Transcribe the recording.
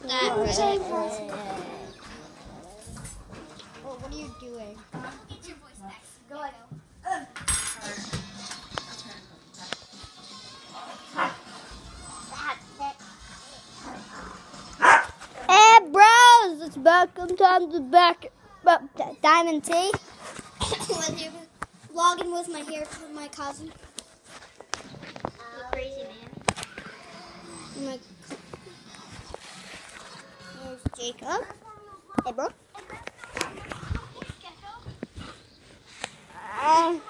that. Oh, what are you doing? Get your voice back. Go ahead. Hey bros, it's welcome time to back Diamond T. Vlogging with my cousin. You crazy man. Here's Jacob. Hey bro.